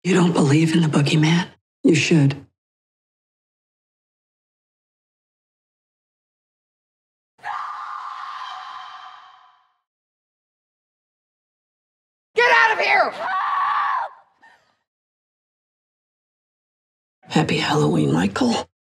You don't believe in the boogeyman? You should. Get out of here! Happy Halloween, Michael.